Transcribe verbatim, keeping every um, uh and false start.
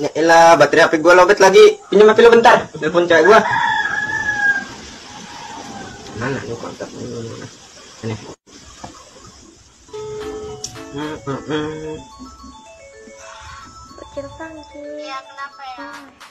Ya elah, baterai H P gua lobet lagi. Pinjam H P lu bentar. Telepon cewek gua. Mana nih kontak ini? Ini. Hmm, hmm, hmm. Kecil pangki. Iya, kenapa ya?